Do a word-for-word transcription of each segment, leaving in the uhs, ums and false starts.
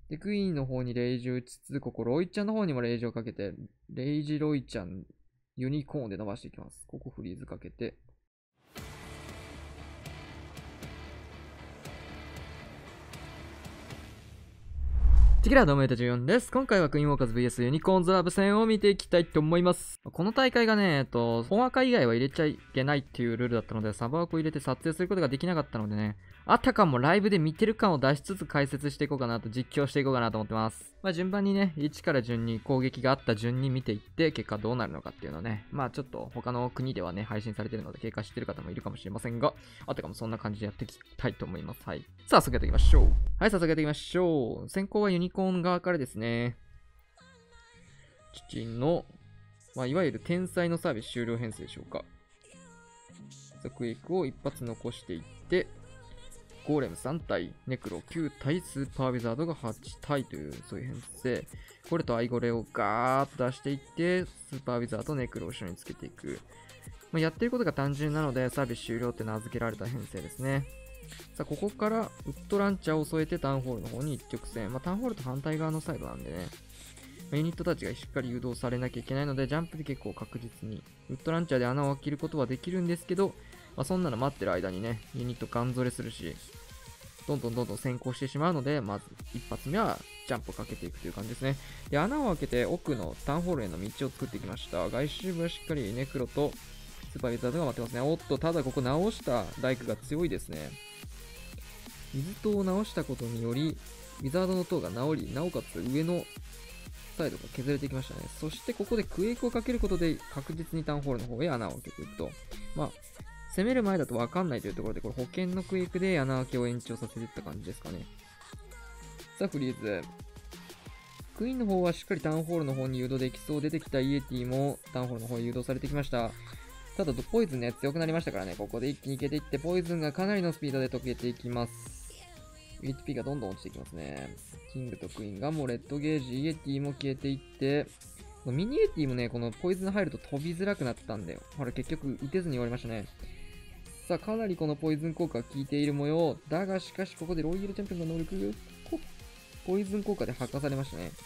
で、クイーンの方にレイジを打ちつつ、ここロイちゃんの方にもレイジをかけて、レイジロイちゃん、ユニコーンで伸ばしていきます。ここフリーズかけて。テキラどうも、じゅうよんです。今回はクイーンウォーカーズ ブイエス ユニコーンズラブ戦を見ていきたいと思います。この大会がね、えっと、本赤以外は入れちゃいけないっていうルールだったので、サブアクを入れて撮影することができなかったのでね、あたかもライブで見てる感を出しつつ解説していこうかなと、実況していこうかなと思ってます。まあ順番にね、いちから順に攻撃があった順に見ていって、結果どうなるのかっていうのをね、まあちょっと他の国ではね、配信されてるので経過してる方もいるかもしれませんが、あたかもそんな感じでやっていきたいと思います。はい。さあ、早速やっていきましょう。はい、早速やっていきましょう。先行はユニコーン側からですね。父の、まあ、いわゆる天才のサービス終了編成でしょうか。クエイクを一発残していって、ゴーレムさん体、ネクロきゅう体、スーパーウィザードがはち体という、そういう編成。これとアイゴレをガーッと出していって、スーパーウィザード、ネクロを後ろにつけていく。まあ、やってることが単純なので、サービス終了って名付けられた編成ですね。さあ、ここからウッドランチャーを添えてタウンホールの方に一直線。まあ、タウンホールと反対側のサイドなんでね。ユニットたちがしっかり誘導されなきゃいけないので、ジャンプで結構確実に、ウッドランチャーで穴を開けることはできるんですけど、まあ、そんなの待ってる間にね、ユニットガンゾレするし、どんどんどんどん先行してしまうので、まず一発目はジャンプをかけていくという感じですね。で、穴を開けて奥のタウンホールへの道を作ってきました。外周部はしっかりネクロとスーパーウィザードが待ってますね。おっと、ただここ直したライクが強いですね。水塔を直したことにより、ウィザードの塔が直り、なおかつ上のサイドが削れてきましたね。そしてここでクエイクをかけることで確実にタウンホールの方へ穴を開けていくと。まあ、攻める前だと分かんないというところで、これ保険のクエイクで穴開けを延長させていった感じですかね。さあ、フリーズ。クイーンの方はしっかりタウンホールの方に誘導できそう。出てきたイエティもタウンホールの方へ誘導されてきました。ただ、ポイズンね、強くなりましたからね、ここで一気にいけていって、ポイズンがかなりのスピードで溶けていきます。エイチピー がどんどん落ちていきますね。キングとクイーンがもうレッドゲージ、イエティも消えていって、ミニエティもね、このポイズン入ると飛びづらくなったんだよ。ほら、結局、いてずに終わりましたね。さあ、かなりこのポイズン効果が効いている模様。だが、しかし、ここでロイヤルチャンピオンが能力、ポイズン効果で吐かされましたね。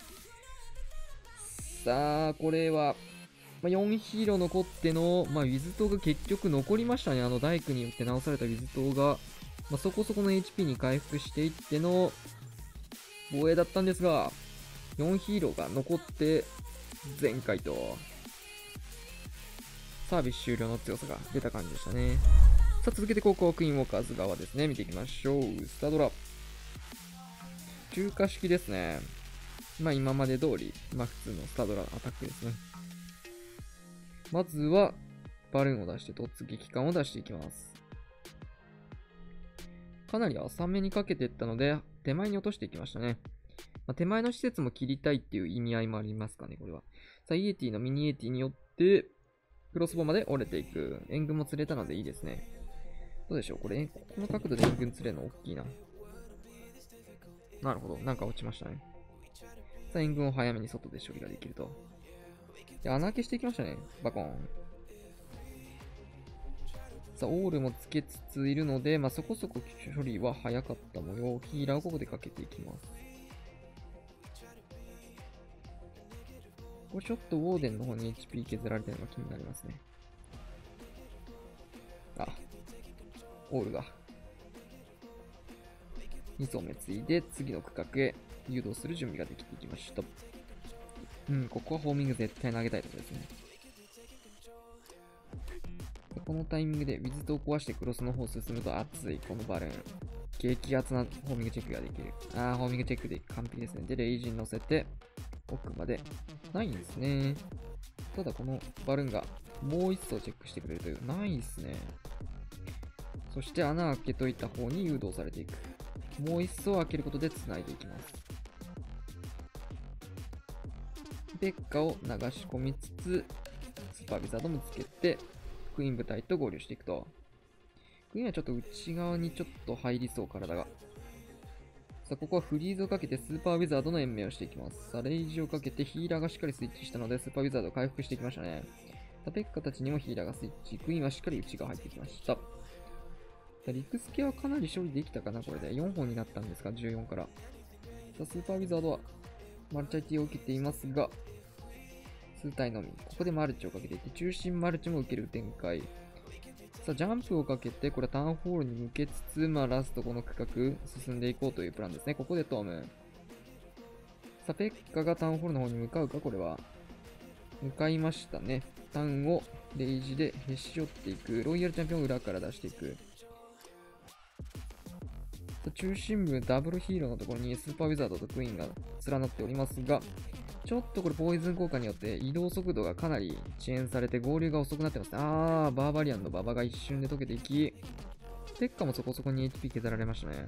さあ、これは、まあ、よんヒーロー残っての、まあ、ウィズ島が結局残りましたね。あの大工によって直されたウィズ島が、まあ、そこそこの エイチピー に回復していっての防衛だったんですが、よんヒーローが残って全回とサービス終了の強さが出た感じでしたね。さあ、続けて高校クイーンウォーカーズ側ですね。見ていきましょう。スタドラ。中華式ですね。まあ今まで通り、まあ普通のスタドラアタックですね。まずは、バルーンを出して、突撃艦を出していきます。かなり浅めにかけていったので、手前に落としていきましたね。まあ、手前の施設も切りたいっていう意味合いもありますかね、これは。さあ、イエティのミニエティによって、クロスボウまで折れていく。援軍も釣れたのでいいですね。どうでしょうこれ、この角度で援軍釣れるの大きいな。なるほど。なんか落ちましたね。さあ、援軍を早めに外で処理ができると。で、穴開けしていきましたね。バコーン。さあ、オールもつけつついるので、まあ、そこそこ処理は早かった模様。ヒーラーをここでかけていきます。これちょっとウォーデンの方に エイチピー 削られてるのが気になりますね。あ、オールが。に層目ついで、次の区画へ誘導する準備ができていきました。うん、ここはホーミング絶対投げたいところですね。このタイミングでウィズトを壊してクロスの方進むと熱い、このバルーン。激アツなホーミングチェックができる。あー、ホーミングチェックで完璧ですね。で、レイジに乗せて、奥まで。ないんですね。ただこのバルーンがもう一層チェックしてくれるという。ないですね。そして穴開けといた方に誘導されていく。もう一層開けることで繋いでいきます。ペッカを流し込みつつ、スーパービザードもつけて、クイーン部隊と合流していくと。クイーンはちょっと内側にちょっと入りそう、体が。さあ、ここはフリーズをかけてスーパーウィザードの延命をしていきます。さあ、レイジをかけてヒーラーがしっかりスイッチしたので、スーパーウィザードを回復していきましたね。さあ、ペッカたちにもヒーラーがスイッチ。クイーンはしっかり内側入ってきました。さあ、リクスケはかなり処理できたかな、これで。よんほんになったんですが、じゅうよんから。 さあ、スーパーウィザードはマルチ アイティー を受けていますが、数体のみ。ここでマルチをかけていって、中心マルチも受ける展開。さあ、ジャンプをかけて、これはタウンホールに向けつつ、まあ、ラストこの区画進んでいこうというプランですね。ここでトーム。さあ、ペッカがタウンホールの方に向かうか、これは。向かいましたね。タウンをレイジでへし折っていく。ロイヤルチャンピオンを裏から出していく。中心部ダブルヒーローのところにスーパーウィザードとクイーンが連なっておりますが、ちょっとこれポイズン効果によって移動速度がかなり遅延されて合流が遅くなってますね。あー、バーバリアンの馬場が一瞬で溶けていき、ペッカもそこそこに エイチピー 削られましたね。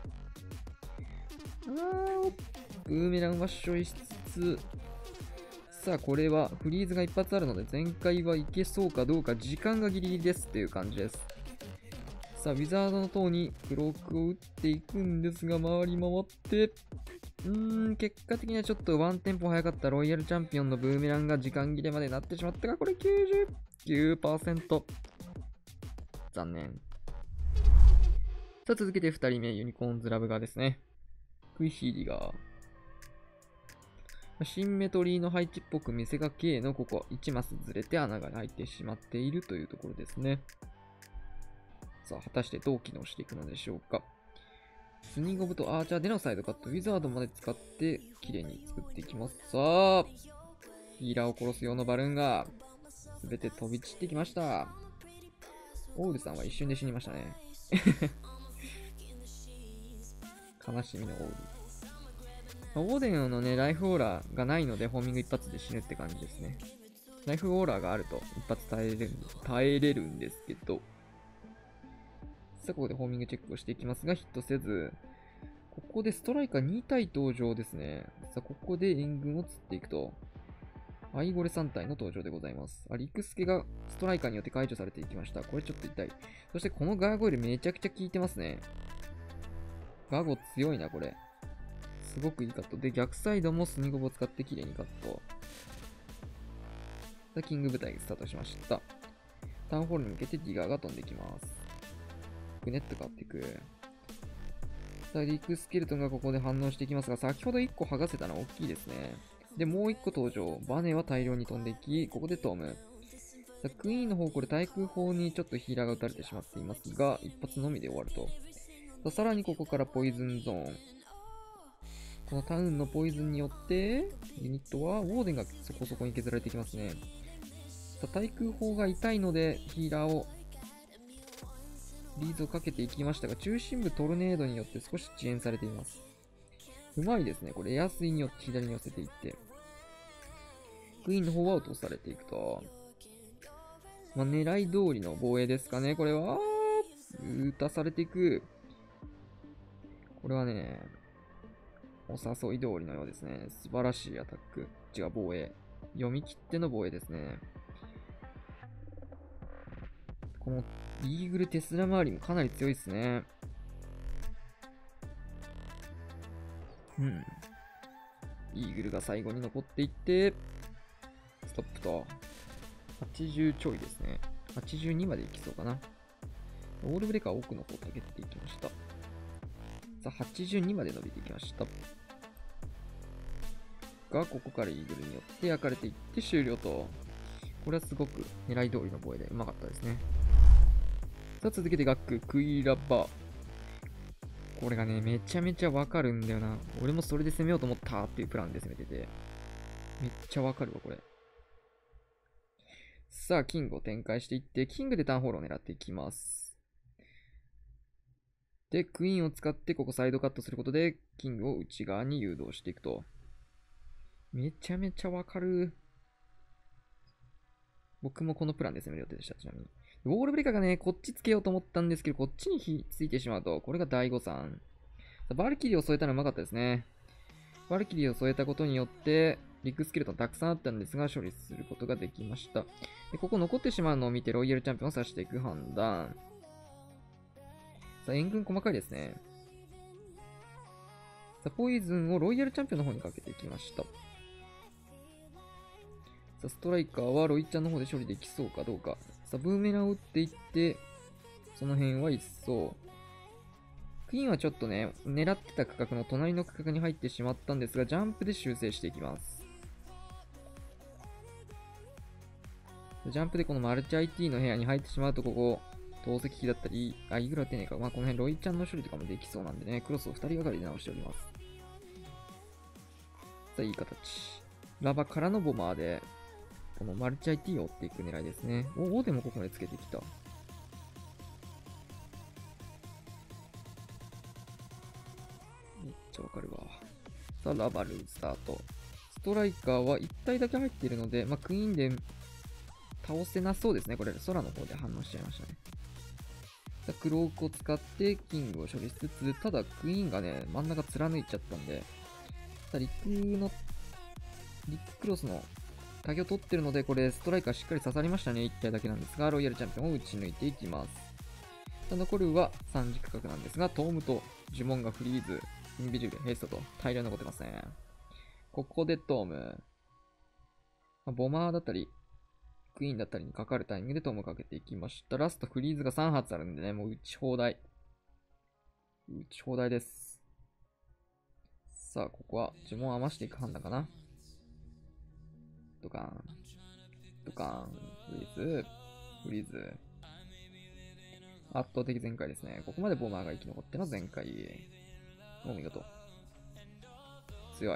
あー、ブーメランは処理しつつ、さあこれはフリーズが一発あるので前回はいけそうかどうか、時間がギリギリですっていう感じです。さあウィザードの塔にクロークを打っていくんですが、回り回って、うーん、結果的にはちょっとワンテンポ早かったロイヤルチャンピオンのブーメランが時間切れまでなってしまったが、これ きゅうじゅうきゅうパーセント。残念。さあ続けてふたりめ、ユニコーンズラブガーですね。クイヒーリガー。シンメトリーの配置っぽく見せかけのここいちマスずれて穴が開いてしまっているというところですね。さあ果たしてどう機能していくのでしょうか。スニゴブとアーチャーでのサイドカット、ウィザードまで使って綺麗に作っていきます。さあヒーラーを殺す用のバルーンが全て飛び散ってきました。オールさんは一瞬で死にましたね。悲しみのオール。オーデンのね、ライフオーラがないので、ホーミング一発で死ぬって感じですね。ライフオーラがあると一発耐えれる、耐えれるんですけど。さあ、ここでホーミングチェックをしていきますが、ヒットせず。ここでストライカーに体登場ですね。さあ、ここで援軍を釣っていくと。アイゴレさん体の登場でございます。あ、リクスケがストライカーによって解除されていきました。これちょっと痛い。そしてこのガーゴイルめちゃくちゃ効いてますね。ガーゴ強いな、これ。すごくいいカット。で、逆サイドもスニゴブを使って綺麗にカット。さあ、キング部隊がスタートしました。タウンホールに向けてディガーが飛んできます。グネット買っていく。さあ、リクスケルトンがここで反応していきますが、先ほどいっこ剥がせたのは大きいですね。で、もういっこ登場。バネは大量に飛んでいき、ここでトーム。さあ、クイーンの方、これ対空砲にちょっとヒーラーが撃たれてしまっていますが、一発のみで終わると。さあ、さらにここからポイズンゾーン。このタウンのポイズンによって、ユニットはウォーデンがそこそこに削られていきますね。さあ、対空砲が痛いので、ヒーラーを、リーズをかけていきましたが、中心部トルネードによって少し遅延されています。うまいですね。これエアスイによって左に寄せていって。クイーンの方は落とされていくと。まあ、狙い通りの防衛ですかね。これは、打たされていく。これはね、お誘い通りのようですね。素晴らしいアタック。違う、防衛。読み切っての防衛ですね。このイーグルテスラ周りもかなり強いですね。うん。イーグルが最後に残っていって、ストップと。はちじゅうちょいですね。はちじゅうにまでいきそうかな。オールブレーカー奥の方を上げていきました。さあ、はちじゅうにまで伸びていきました。が、ここからイーグルによって焼かれていって終了と。これはすごく狙い通りの防衛でうまかったですね。さあ、続けてガック、クイラバ。これがね、めちゃめちゃわかるんだよな。俺もそれで攻めようと思ったっていうプランで攻めてて。めっちゃわかるわ、これ。さあ、キングを展開していって、キングでターンホールを狙っていきます。で、クイーンを使ってここサイドカットすることで、キングを内側に誘導していくと。めちゃめちゃわかる。僕もこのプランで攻める予定でした、ちなみに。ウォールブレーカーがね、こっちつけようと思ったんですけど、こっちに火ついてしまうと、これがだいごさん。バルキリーを添えたのはうまかったですね。バルキリーを添えたことによって、リックスケルトンたくさんあったんですが、処理することができました。で、ここ残ってしまうのを見て、ロイヤルチャンピオンを刺していく判断。さあ、援軍細かいですね。さあ、ポイズンをロイヤルチャンピオンの方にかけていきました。さあ、ストライカーはロイちゃんの方で処理できそうかどうか。さあ、ブーメランを打っていって、その辺は一層クイーンはちょっとね、狙ってた区画の隣の区画に入ってしまったんですが、ジャンプで修正していきます。ジャンプでこのマルチ アイティー の部屋に入ってしまうと、ここ、投石機だったり、あ、イーグルは手ねえか。まあ、この辺、ロイちゃんの処理とかもできそうなんでね、クロスをふたりがかりで直しております。さあ、いい形。ラバからのボマーで、このマルチ アイティー を追っていく狙いですね。おお、でもここまでつけてきた。めっちゃわかるわ。さあ、ラバルスタート。ストライカーはいち体だけ入っているので、まあ、クイーンで倒せなそうですね。これ、空の方で反応しちゃいましたね。さあ、クロークを使ってキングを処理しつつ、ただクイーンがね、真ん中貫いちゃったんで、さあ、陸の、リッククロスのタゲを取ってるので、これ、ストライカーしっかり刺さりましたね。いち体だけなんですが、ロイヤルチャンピオンを打ち抜いていきます。さあ、残るはさん軸角なんですが、トームと呪文がフリーズ、インビジブル、ヘイストと大量残ってますね。ここでトーム。まあ、ボマーだったり、クイーンだったりにかかるタイミングでトームをかけていきました。ラストフリーズがさん発あるんでね、もう打ち放題。打ち放題です。さあ、ここは呪文を余していく判断かな。ドカーン。ドカーン。フリーズ。フリーズ。圧倒的全開ですね。ここまでボマーが生き残っての全開。お見事。強い。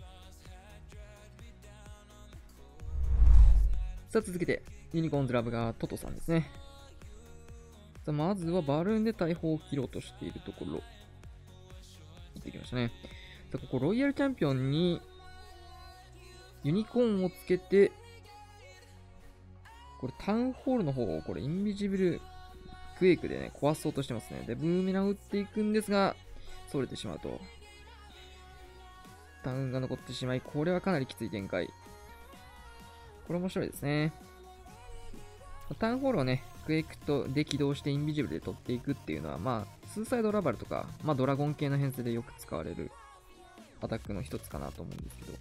さあ続けて、ユニコーンズラブがトトさんですね。さあまずはバルーンで大砲を切ろうとしているところ。行ってきましたね。さあここロイヤルチャンピオンにユニコーンをつけて、これタウンホールの方をこれインビジブルクエイクでね、壊そうとしてますね。で、ブーメランを打っていくんですが、それてしまうと。タウンが残ってしまい、これはかなりきつい展開。これ面白いですね。タウンホールをね、クエイクとで起動してインビジブルで取っていくっていうのは、まあ、スーサイドラバルとか、まあ、ドラゴン系の編成でよく使われるアタックの一つかなと思うんですけど。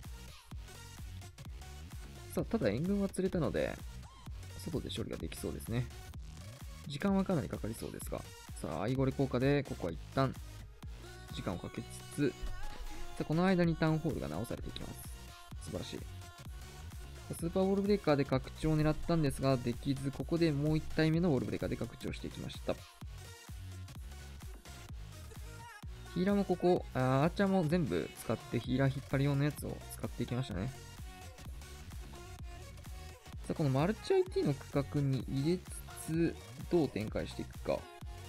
さあ、ただ援軍は釣れたので、外で処理ができそうですね。時間はかなりかかりそうですが。さあ、アイゴレ効果で、ここは一旦、時間をかけつつ、さあ、この間にタウンホールが直されていきます。素晴らしい。スーパーウォールブレーカーで拡張を狙ったんですが、できず、ここでもういち体目のウォールブレーカーで拡張していきました。ヒーラーもここ、あーアーチャーも全部使ってヒーラー引っ張り用のやつを使っていきましたね。さあ、このマルチ アイティー の区画に入れつつ、どう展開していくか。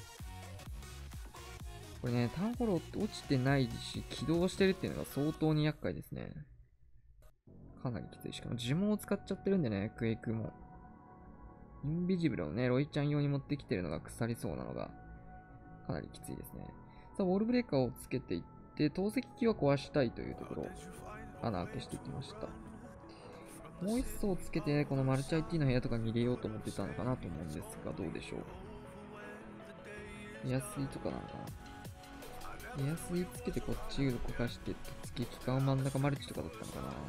これね、タウンホール落ちてないし、起動してるっていうのが相当に厄介ですね。かなりきつい。しかも呪文を使っちゃってるんでね、クエイクも。インビジブルをね、ロイちゃん用に持ってきてるのが腐りそうなのが、かなりきついですね。さあ、ウォールブレーカーをつけていって、投石機は壊したいというところ、穴開けしていきました。もう一層つけて、このマルチ アイティー の部屋とかに入れようと思ってたのかなと思うんですが、どうでしょう。エアスイとかなのかな。エアスイつけてこっち動かして、突き機関真ん中マルチとかだったのかな。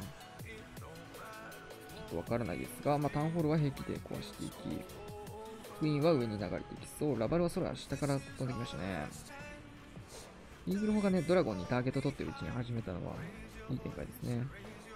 わからないですが、まあ、タウンホールは平気で壊していき、クイーンは上に流れていきそう。ラバルは空下から飛んできましたね。イーグル砲がね、ドラゴンにターゲット取ってるうちに始めたのは、いい展開ですね。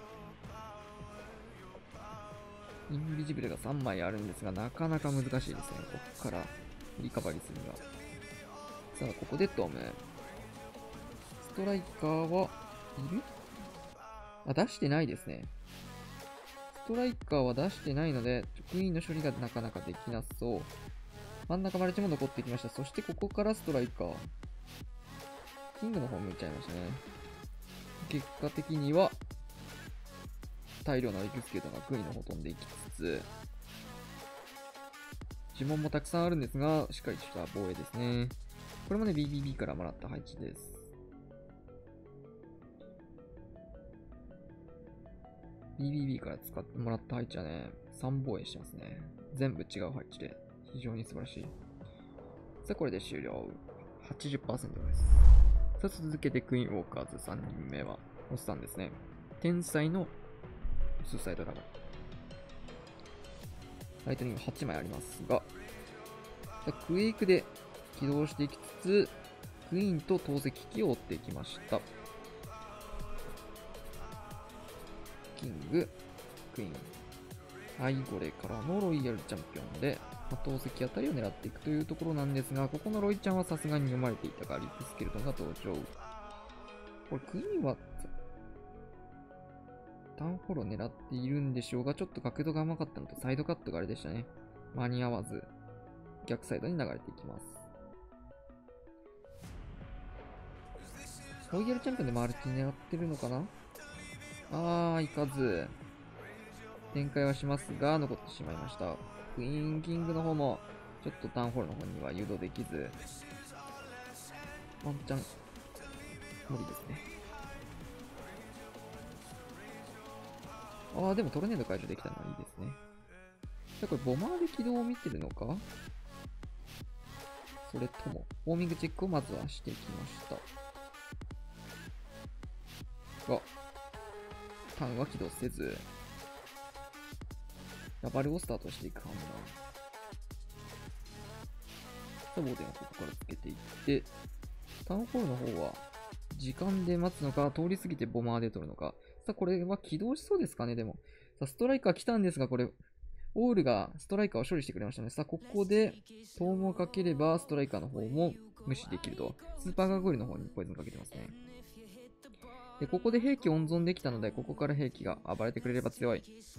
インビジブルがさんまいあるんですが、なかなか難しいですね。ここからリカバリーするのが。さあ、ここでドーム。ストライカーはいる？あ、出してないですね。ストライカーは出してないので、クイーンの処理がなかなかできなそう。真ん中マルチも残ってきました。そしてここからストライカー。キングの方向いちゃいましたね。結果的には、大量のエクスキュートがクイーンの方飛んでいきつつ、呪文もたくさんあるんですが、しっかりした防衛ですね。これもね、ビービービー からもらった配置です。ビービービー から使ってもらった配置はね、さん防衛してますね。全部違う配置で、非常に素晴らしい。さあ、これで終了。はちじゅっパーセント です。さあ、続けてクイーンウォーカーズさんにんめは、おっさんですね。天才のスーサイドラバル。ライトニングはちまいありますが、さあクエイクで起動していきつつ、 クイーンと投石機を追っていきました。キング、クイーン。アイゴレからのロイヤルチャンピオンで、投石あたりを狙っていくというところなんですが、ここのロイちゃんはさすがに読まれていたが、リップスケルトンが登場。これ、クイーンは、タウンホロを狙っているんでしょうが、ちょっと角度が甘かったのと、サイドカットがあれでしたね。間に合わず、逆サイドに流れていきます。ロイヤルチャンピオンでマルチ狙ってるのかな。あー、いかず。展開はしますが、残ってしまいました。クイーンキングの方も、ちょっとタウンホールの方には誘導できず、ワンチャン、無理ですね。あー、でもトルネード解除できたのはいいですね。じゃあこれ、ボマーで起動を見てるのか、それとも、ウォーミングチェックをまずはしていきました。が、ターンは起動せず、ラバルをスタートしていく判断。さあ、ボーデンをここからつけていって、タウンホールの方は、時間で待つのか、通り過ぎてボマーで取るのか。さあ、これは起動しそうですかね、でも。さあ、ストライカー来たんですが、これ、オールがストライカーを処理してくれましたね。さあ、ここで、トームをかければ、ストライカーの方も無視できると。スーパーガーゴリの方にポイズンかけてますね。で、ここで兵器温存できたので、ここから兵器が暴れてくれれば強い。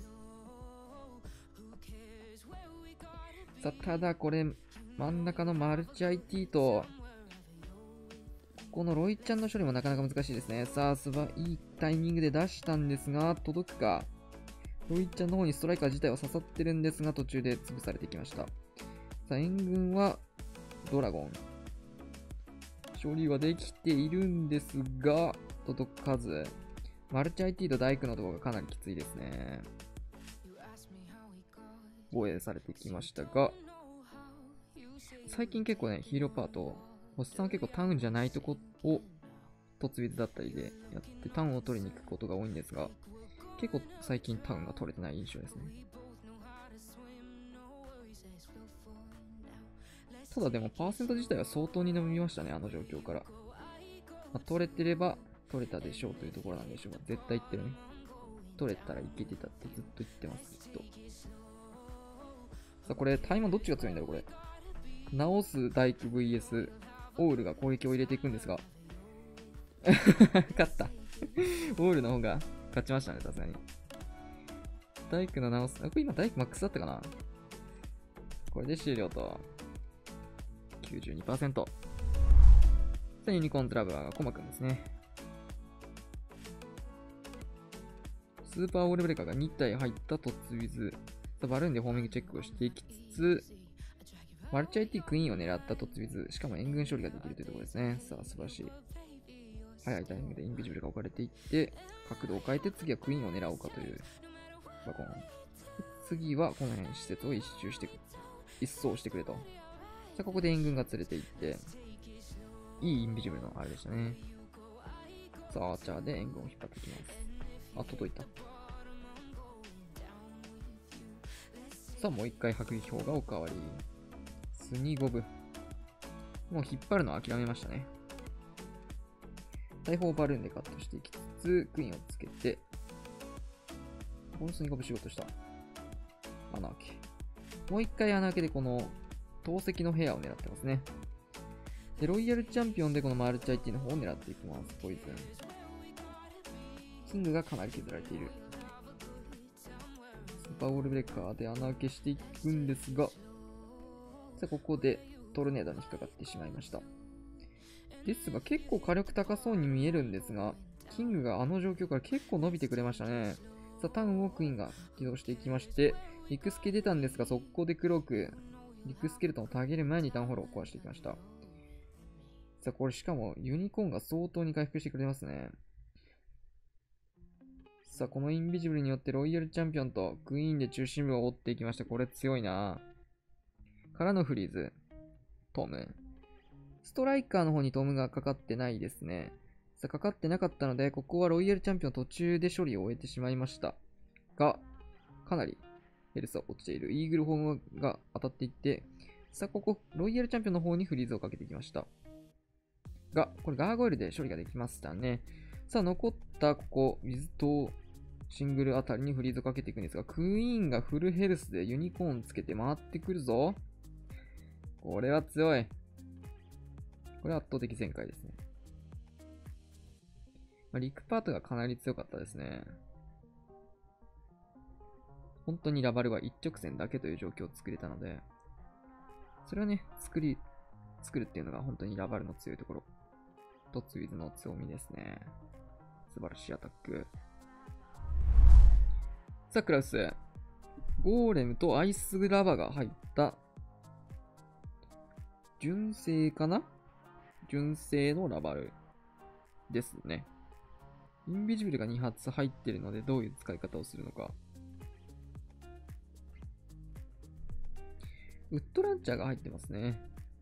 さあ、ただこれ、真ん中のマルチ アイティー と、ここのロイちゃんの処理もなかなか難しいですね。さあ、すばいいタイミングで出したんですが、届くか。ロイちゃんの方にストライカー自体は刺さってるんですが、途中で潰されていきました。さあ、援軍はドラゴン。処理はできているんですが、届かず。マルチ アイティー と大工のところがかなりきついですね。防衛されてきましたが、最近結構ね、ヒーローパート、星さんは結構タウンじゃないとこを突撃だったりでやってタウンを取りに行くことが多いんですが、結構最近タウンが取れてない印象ですね。ただでもパーセント自体は相当に伸びましたね、あの状況から。まあ、取れてれば取れたでしょうというところなんでしょうが、絶対言ってるね。取れたらいけてたってずっと言ってます、きっと。さあ、これ、タイマンどっちが強いんだろう、これ。直すダイク ブイエス オールが攻撃を入れていくんですが。勝った。オールの方が勝ちましたね、さすがに。ダイクの直す。あ、これ今ダイクマックスだったかな。これで終了と。きゅうじゅうにパーセント。さあ、ユニコーントラブラーがコマくんですね。スーパーオールブレーカーがに体入ったトッツウィズ。さあ、バルーンでホーミングチェックをしていきつつ、マルチ アイティー クイーンを狙ったトッツウィズ。しかも援軍処理ができるというところですね。さあ、素晴らしい。早いタイミングでインビジブルが置かれていって、角度を変えて次はクイーンを狙おうかというワゴン。次はこの辺施設を一周して、一掃してくれと。じゃあここで援軍が連れて行って、いいインビジブルのあれでしたね。さあ、アーチャーで援軍を引っ張ってきます。あ、届いた。さあ、もう一回迫撃砲がおかわり。スニゴブ。もう引っ張るのは諦めましたね。大砲バルーンでカットしていきつつ、クイーンをつけて、このスニゴブ仕事した。穴開け。もう一回穴開けでこの、投石の部屋を狙ってますね。で、ロイヤルチャンピオンでこのマルチ アイティー の方を狙っていきます。ポイズン。キングがかなり削られている。スーパーウォールブレーカーで穴開けしていくんですが、さあ、ここでトルネードに引っかかってしまいました。ですが、結構火力高そうに見えるんですが、キングがあの状況から結構伸びてくれましたね。さあ、タウンをクイーンが起動していきまして、リクスケ出たんですが、速攻でクローク、リクスケルトンをタゲる前にタウンホールを壊していきました。さあ、これしかもユニコーンが相当に回復してくれますね。さあ、このインビジブルによってロイヤルチャンピオンとクイーンで中心部を追っていきました。これ強いな。からのフリーズ。トム。ストライカーの方にトムがかかってないですね。さあ、かかってなかったので、ここはロイヤルチャンピオン途中で処理を終えてしまいました。が、かなりヘルスは落ちている。イーグルホームが当たっていって、さあ、ここ、ロイヤルチャンピオンの方にフリーズをかけていきました。 が、これガーゴイルで処理ができましたね。さあ、残ったここ、ウィズとシングルあたりにフリーズをかけていくんですが、クイーンがフルヘルスでユニコーンつけて回ってくるぞ。これは強い。これは圧倒的全開ですね。まあ、リクパートがかなり強かったですね。本当にラバルは一直線だけという状況を作れたので、それはね、作り、作るっていうのが本当にラバルの強いところ。トツウィズの強みですね。素晴らしいアタック。さあ、クラウス。ゴーレムとアイスラバが入った、純正かな純正のラバルですね。インビジブルがに発入ってるので、どういう使い方をするのか。ウッドランチャーが入ってますね。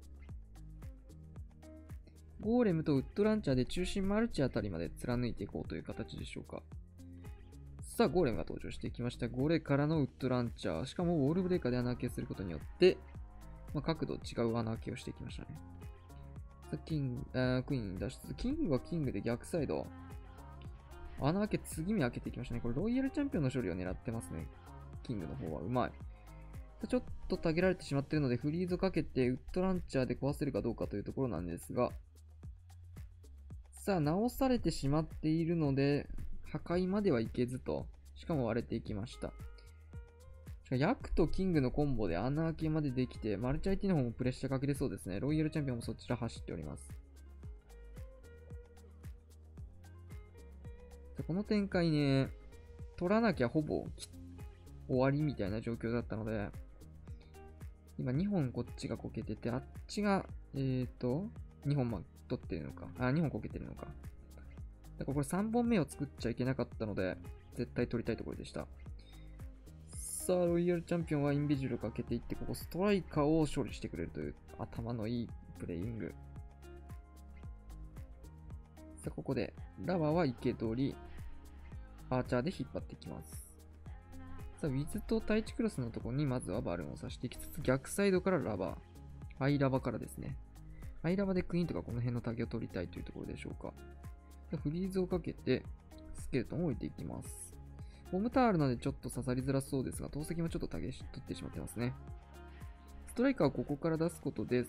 ゴーレムとウッドランチャーで中心マルチあたりまで貫いていこうという形でしょうか。さあ、ゴーレムが登場してきました。ゴレからのウッドランチャー。しかもウォールブレーカーで穴開けすることによって、まあ、角度違う穴開けをしていきましたね。さあ、キング、あクイーン脱出。キングはキングで逆サイド。穴開け、次目開けていきましたね。これロイヤルチャンピオンの処理を狙ってますね。キングの方はうまい。ちょっとたげられてしまっているので、フリーズをかけてウッドランチャーで壊せるかどうかというところなんですが、さあ、直されてしまっているので、破壊まではいけずと、しかも割れていきました。ヤクとキングのコンボで穴開けまでできて、マルチ アイティー の方もプレッシャーかけれそうですね。ロイヤルチャンピオンもそちら走っております。この展開ね、取らなきゃほぼ終わりみたいな状況だったので、今にほんこっちがこけてて、あっちが、えーと、にほんま取ってるのか。あ、にほんこけてるのか。だからこれさんぼんめを作っちゃいけなかったので、絶対取りたいところでした。さあ、ロイヤルチャンピオンはインビジュアルかけていって、ここストライカーを勝利してくれるという頭のいいプレイング。さあ、ここで、ラバーは生け捕り、アーチャーで引っ張っていきます。さあ、ウィズとタイチクロスのところにまずはバルーンを刺していきつつ、逆サイドからラバー。アイラバからですね。アイラバでクイーンとかこの辺のタゲを取りたいというところでしょうか。フリーズをかけて、スケルトンを置いていきます。ボムタールなのでちょっと刺さりづらそうですが、投石もちょっとタゲ取ってしまってますね。ストライカーをここから出すことです。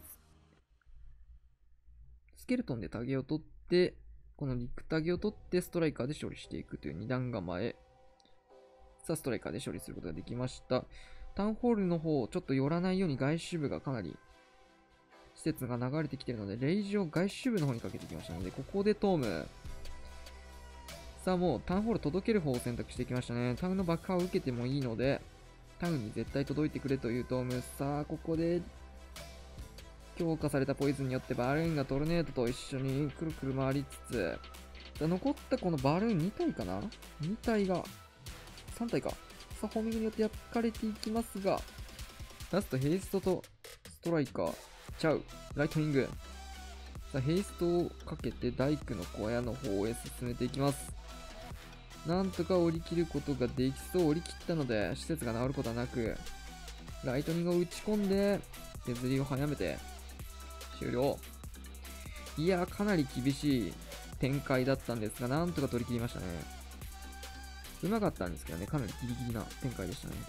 スケルトンでタゲを取って、この陸タゲを取ってストライカーで処理していくというに段構え。さあ、ストライカーで処理することができました。タウンホールの方、ちょっと寄らないように外周部がかなり施設が流れてきているので、レイジを外周部の方にかけてきましたので、ここでトーム。さあ、もうタウンホール届ける方を選択していきましたね。タウンの爆破を受けてもいいので、タウンに絶対届いてくれというトーム。さあ、ここで強化されたポイズンによってバルーンがトルネードと一緒にくるくる回りつつ、さあ残ったこのバルーンに体かな ?に 体が、さん体か。さあ、ホーミングによって焼かれていきますが、ラストヘイストとストライカー、チャウ、ライトニング。さあ、ヘイストをかけて大工の小屋の方へ進めていきます。なんとか降り切ることができそう。降り切ったので、施設が治ることはなく、ライトニングを打ち込んで、削りを早めて、終了。いやー、かなり厳しい展開だったんですが、なんとか取り切りましたね。うまかったんですけどね、かなりギリギリな展開でしたね。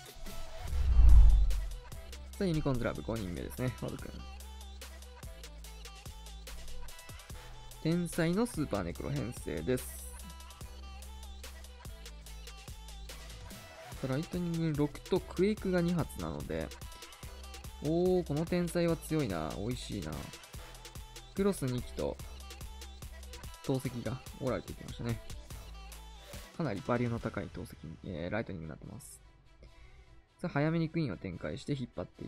さあ、ユニコーンズラブごにんめですね、ワブ君。天才のスーパーネクロ編成です。ライトニングろくとクエイクがに発なので、おー、この天才は強いな。美味しいな。クロスに機と投石が折られていきましたね。かなりバリューの高い投石、えー、ライトニングになってます。さあ、早めにクイーンを展開して引っ張っていって、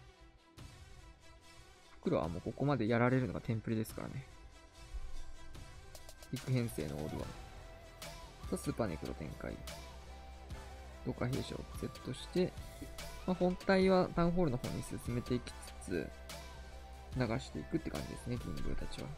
黒はもうここまでやられるのがテンプレですからね。ビッグ編成のオールは。さあ、スーパーネクロ展開。同化兵士をセットして、まあ、本体はタウンホールの方に進めていきつつ、流していくって感じですね、キングたちは。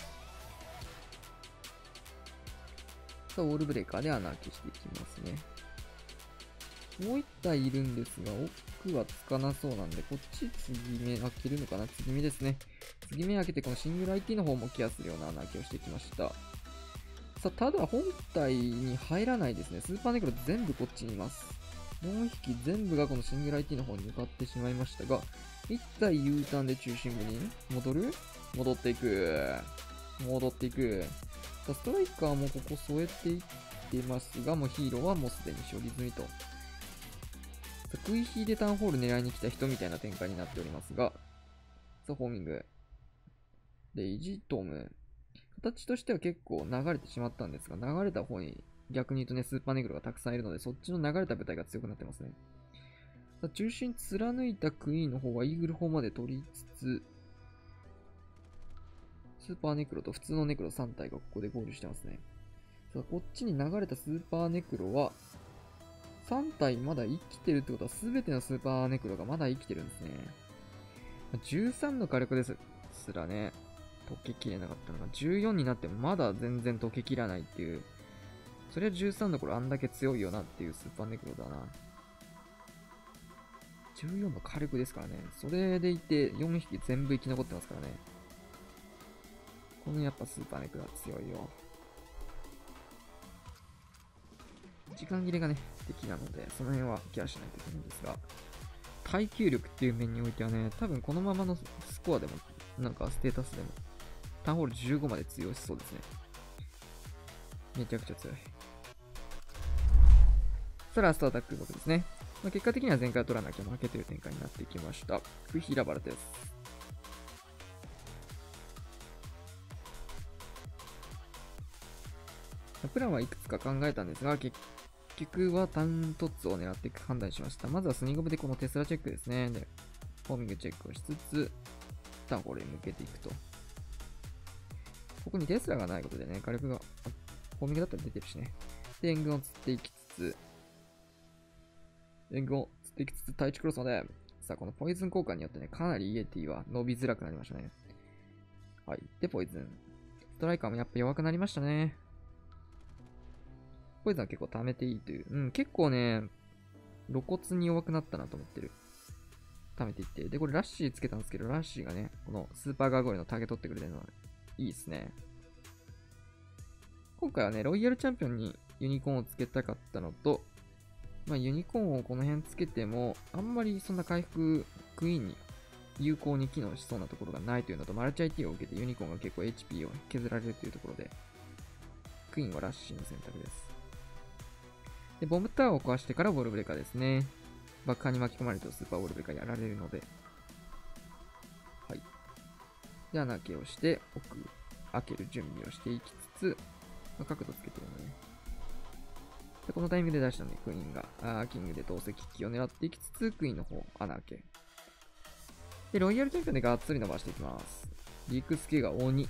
さあ、オールブレーカーで穴開けしていきますね。もう一体いるんですが、奥はつかなそうなんで、こっち継ぎ目開けるのかな継ぎ目ですね。継継ぎ目開けてこのシングル アイティー の方もケアするような穴開けをしてきました。さあ、ただ本体に入らないですね。スーパーネクロ全部こっちにいます。よんひき全部がこのシングル アイティー の方に向かってしまいましたが、いち体 U ターンで中心部に戻る戻っていく。戻っていく。さあ、ストライカーもここ添えていってますが、もうヒーローはもうすでに処理済みと。さあ、食い火でターンホール狙いに来た人みたいな展開になっておりますが、さあ、ホーミング。レイジトム。形としては結構流れてしまったんですが、流れた方に逆に言うとね、スーパーネグロがたくさんいるので、そっちの流れた部隊が強くなってますね。さあ、中心貫いたクイーンの方はイーグル砲まで取りつつ、スーパーネクロと普通のネクロさん体がここで合流してますね。さあ、こっちに流れたスーパーネクロは、さん体まだ生きてるってことは、すべてのスーパーネクロがまだ生きてるんですね。じゅうさんの火力ですらね、溶けきれなかったのが、じゅうよんになってもまだ全然溶けきらないっていう、そりゃじゅうさんの頃あんだけ強いよなっていうスーパーネクロだな。じゅうよんの火力ですからね。それでいてよんひき全部生き残ってますからね。このやっぱスーパーネクロは強いよ。時間切れがね、敵なので、その辺はケアしないといけないんですが、耐久力っていう面においてはね、多分このままのスコアでも、なんかステータスでも、ターンホールじゅうごまで通用しそうですね。めちゃくちゃ強い。さあ、ラストアタック僕ですね。まあ、結果的には前回取らなきゃ負けという展開になってきました。クヒラバラです。プランはいくつか考えたんですが、結局はタウントッツを狙っていく判断しました。まずはスニゴブでこのテスラチェックですね。で、ホーミングチェックをしつつ、ターンホールに向けていくと。ここにテスラがないことでね、火力が、ホーミングだったら出てるしね。で、援軍を釣っていきつつ、援軍を釣っていきつつ、対地クロスので、さあ、このポイズン効果によってね、かなりイエティは伸びづらくなりましたね。はい。で、ポイズン。ストライカーもやっぱ弱くなりましたね。ポイズンは結構溜めていいという。うん、結構ね、露骨に弱くなったなと思ってる。溜めていって。で、これラッシーつけたんですけど、ラッシーがね、このスーパーガーゴイルのターゲ取ってくれてるのは、いいですね。今回はね、ロイヤルチャンピオンにユニコーンをつけたかったのと、まあ、ユニコーンをこの辺つけても、あんまりそんな回復、クイーンに有効に機能しそうなところがないというのと、マルチ アイティー を受けてユニコーンが結構 エイチピー を削られるというところで、クイーンはラッシーの選択です。で、ボムタワーを壊してからウォールブレーカーですね。爆破に巻き込まれるとスーパーウォールブレーカーやられるので。はい。で、穴開けをして、奥、開ける準備をしていきつつ、まあ、角度つけてるので、ね。で、このタイミングで出したので、クイーンが、あーキングで投石機を狙っていきつつ、クイーンの方、穴開け。で、ロイヤルチャンピオンでがっつり伸ばしていきます。リークスケが鬼。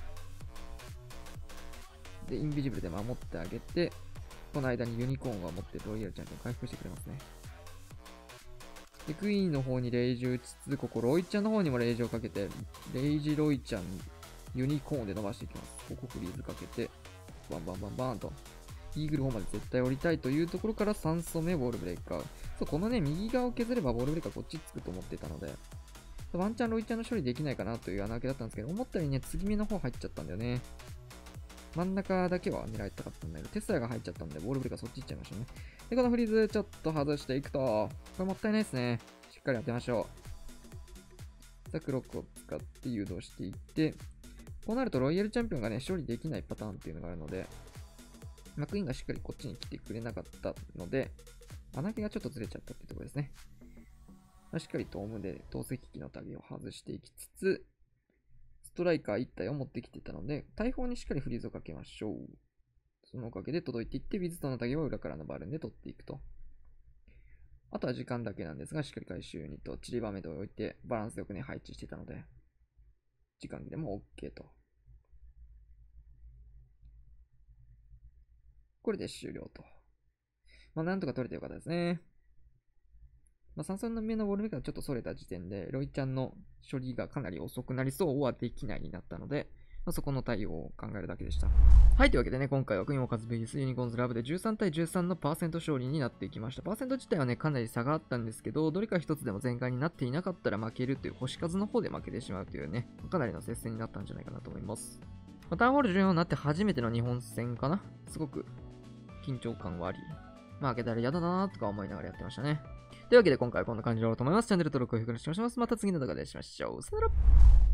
で、インビジブルで守ってあげて、この間にユニコーンが持ってるロイヤルチャンピオン回復してくれますね。で、クイーンの方にレイジ打ちつつ、ここロイちゃんの方にもレイジをかけて、レイジロイちゃん、ユニコーンで伸ばしていきます。ここフリーズかけて、バンバンバンバンと。イーグル方まで絶対降りたいというところからさん層目ウォールブレーカー。そう、このね、右側を削ればウォールブレーカーこっちつくと思ってたので、ワンチャンロイちゃんの処理できないかなという穴開けだったんですけど、思ったよりね、継ぎ目の方入っちゃったんだよね。真ん中だけは狙いたかったんだけど、テスラが入っちゃったんで、ウォールブレーカーそっち行っちゃいましたね。で、このフリーズちょっと外していくと、これもったいないですね。しっかり当てましょう。さあ、クロックを使って誘導していって、こうなるとロイヤルチャンピオンがね、処理できないパターンっていうのがあるので、マクイーンがしっかりこっちに来てくれなかったので、穴開けがちょっとずれちゃったっていうところですね。しっかりとオムで投石機のタゲを外していきつつ、ストライカーいち体を持ってきてたので、大砲にしっかりフリーズをかけましょう。そのおかげで届いていって、ウィズとのタゲを裏からのバルーンで取っていくと。あとは時間だけなんですが、しっかり回収ユニットを散りばめておいて、バランスよくね、配置してたので、時間切れも OK と。これで終了と。まあ、なんとか取れてよかったですね。まあ、さん層目のウォールメーカーがちょっと逸れた時点で、ロイちゃんの処理がかなり遅くなりそうはできないになったので、 まあ、そこの対応を考えるだけでした。はい、というわけでね、今回はクイーンオーカズ ブイエス ユニコーンズラブでじゅうさんたいじゅうさんのパーセント勝利になっていきました。パーセント自体はね、かなり差があったんですけど、どれか一つでも全開になっていなかったら負けるという星数の方で負けてしまうというね、かなりの接戦になったんじゃないかなと思います。まあ、タウンホールじゅうよんになって初めての日本戦かな。すごく緊張感はあり、まあ、負けたら嫌だなーとか思いながらやってましたね。というわけで今回はこんな感じで終わろうと思います。チャンネル登録をよろしくお願いします。また次の動画でお会いしましょう。さよなら。